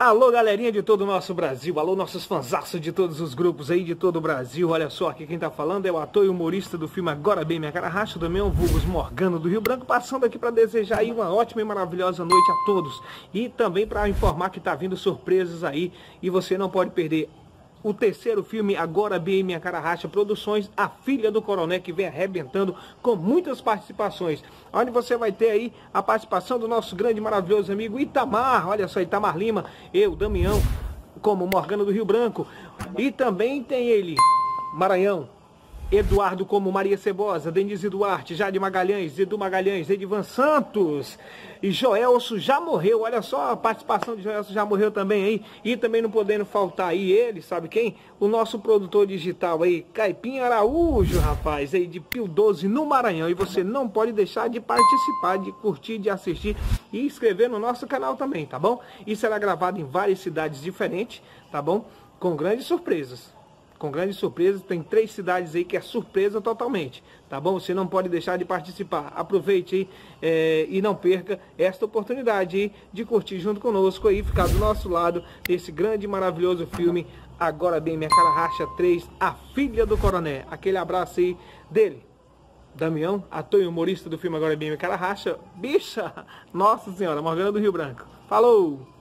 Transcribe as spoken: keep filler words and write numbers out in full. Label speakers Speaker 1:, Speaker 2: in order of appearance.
Speaker 1: Alô, galerinha de todo o nosso Brasil, alô, nossos fanzaços de todos os grupos aí de todo o Brasil. Olha só, aqui quem tá falando é o ator e humorista do filme Agora Bem Minha Cara Racha, do meu Vulgos Morgano do Rio Branco, passando aqui para desejar aí uma ótima e maravilhosa noite a todos. E também para informar que tá vindo surpresas aí e você não pode perder o terceiro filme Agora Bem Minha Cara Racha Produções, A Filha do Coronel, que vem arrebentando com muitas participações, onde você vai ter aí a participação do nosso grande e maravilhoso amigo Itamar, olha só, Itamar Lima, eu, Damião, como Morgano do Rio Branco, e também tem ele, Maranhão, Eduardo como Maria Cebosa, Denise Duarte, Jade Magalhães, Edu Magalhães, Edivan Santos e Joelso já morreu. Olha só a participação de Joelso, já morreu também aí. E também não podendo faltar aí ele, sabe quem? O nosso produtor digital aí, Caipim Araújo, rapaz, aí de Pio doze no Maranhão. E você não pode deixar de participar, de curtir, de assistir e inscrever no nosso canal também, tá bom? Isso será gravado em várias cidades diferentes, tá bom? Com grandes surpresas. Com grandes surpresas, tem três cidades aí que é surpresa totalmente, tá bom? Você não pode deixar de participar. Aproveite aí é, e não perca esta oportunidade aí de curtir junto conosco aí, ficar do nosso lado nesse grande e maravilhoso filme Agora Bem Minha Cara Racha três, A Filha do Coronel. Aquele abraço aí dele, Damião, ator e humorista do filme Agora Bem Minha Cara Racha, bicha, nossa senhora, Morgana do Rio Branco. Falou!